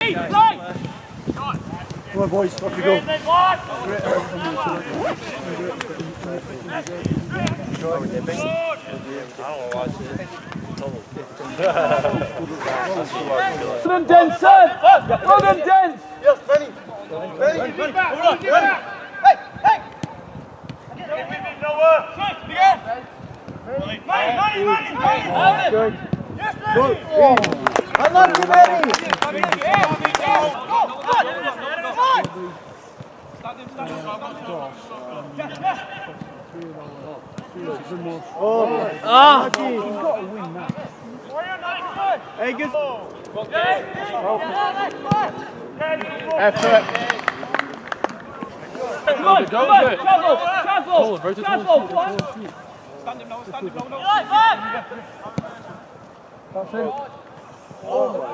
Come on, boys, off you go. Run dense, son! Run dense! Yes, Benny! Benny! Hey! Hey! Good. Good. I'm not too many! Ah! He's got to win that. Hey, good. Effort. Come on, travel! Travel! Stand him now, no. That's it. Oh my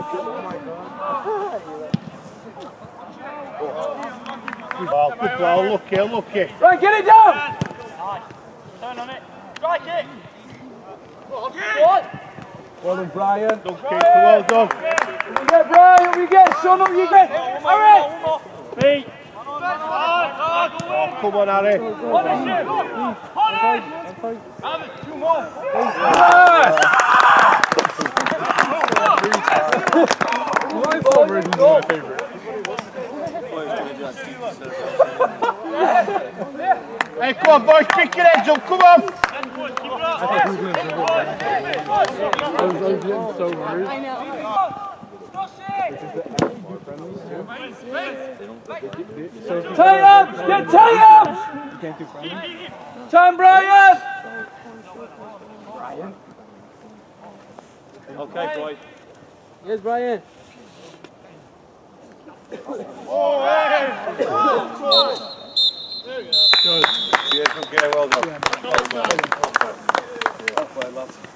God. Good ball, lucky. Right, get it down! Turn on it. Strike it. What? Well done, Brian. Well done. We get Brian, we get son, up you get. Harry! Pete. Oh, come on, Harry. Two more. Hey, come on, boys, pick your heads up, come on. Tie ups! Get tie ups! Time, Brian! Okay, boys. Yes, Brian. Oh, hey. Good. Yeah, good game, well done. Well done.